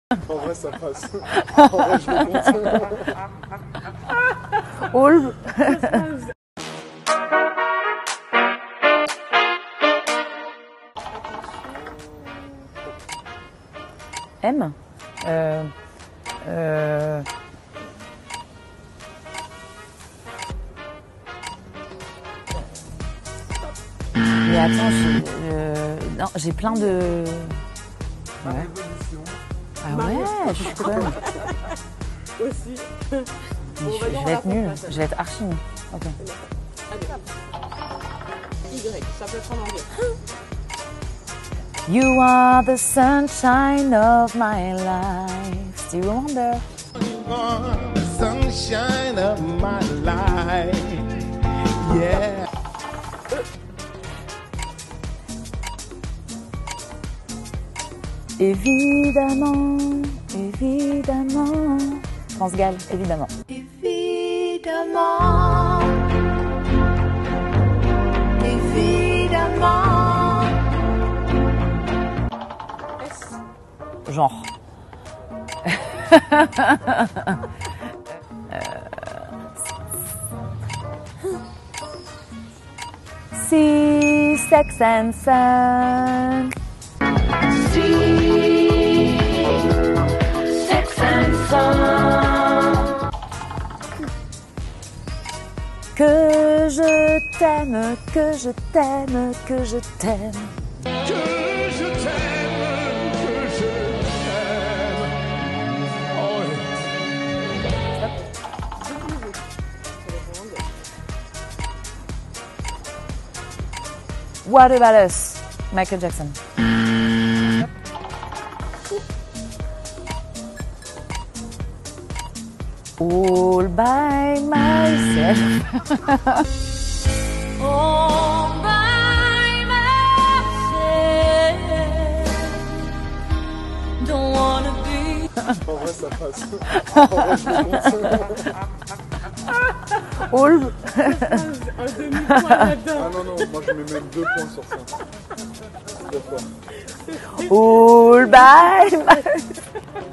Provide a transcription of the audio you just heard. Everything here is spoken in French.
En vrai, ça passe. En vrai, je le compte. All... M. Mais attends, non, j'ai plein de... Ouais. Ah ouais, je suis conne. Aussi. Je vais être nulle, je vais être archi nulle. Ok. Y, ça peut être en anglais. You are the sunshine of my life. Stevie Wonder. You are the sunshine of my life. Yeah. Évidemment, évidemment. France Gall, évidemment. Évidemment. Évidemment. Genre. See Sex and Sun. See Sex and Sun. Que je t'aime, que je t'aime, que je t'aime. Que je t'aime, que je t'aime. Oh, What about us? Michael Jackson. All by myself. All by myself. Don't wanna be. En vrai, ça passe. En vrai, je le compte. All. Un demi-point là-dedans. Ah non, non, moi je mets même 2 points sur ça. 2 fois. All by myself.